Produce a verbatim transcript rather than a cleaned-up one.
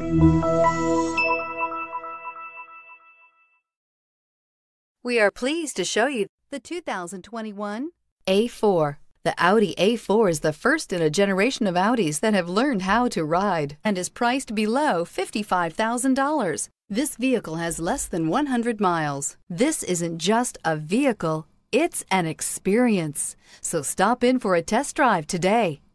We are pleased to show you the two thousand twenty-one A four. The Audi A four is the first in a generation of Audis that have learned how to ride and is priced below fifty-five thousand dollars. This vehicle has less than one hundred miles. This isn't just a vehicle, it's an experience. So stop in for a test drive today.